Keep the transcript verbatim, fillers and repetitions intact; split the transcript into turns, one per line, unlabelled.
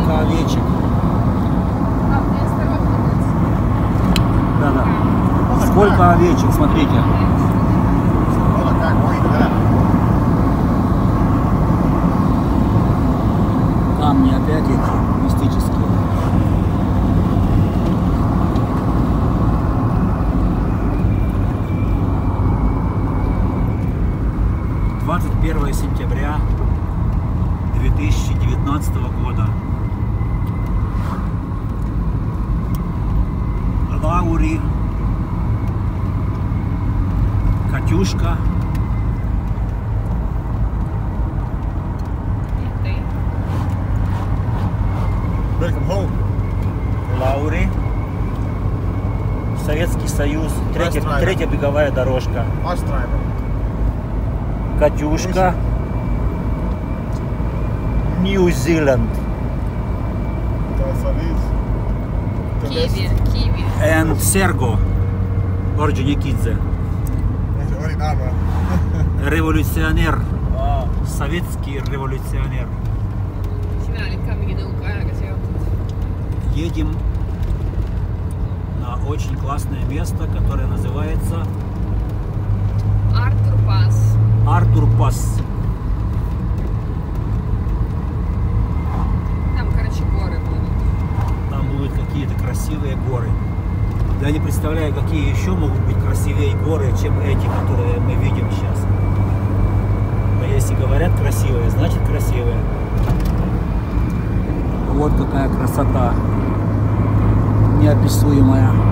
Сколько овечек. Да, да. Сколько овечек, смотрите. Камни опять эти мистические. двадцать первое сентября две тысячи девятнадцатого года. Лаури, Катюшка.
Welcome home.
Лаури. Советский Союз. Третья, третья беговая дорожка. Катюшка. Нью-Зеланд.
Киви, киви.
And Серго. Орджоникидзе. Революционер. Советский революционер. Едем на очень классное место, которое называется
Артур Пас.
Артур Пас.
Там, короче, горы будут.
Там будут какие-то красивые горы. Я не представляю, какие еще могут быть красивее горы, чем эти, которые мы видим сейчас. Но если говорят красивые, значит красивые. Вот какая красота неописуемая.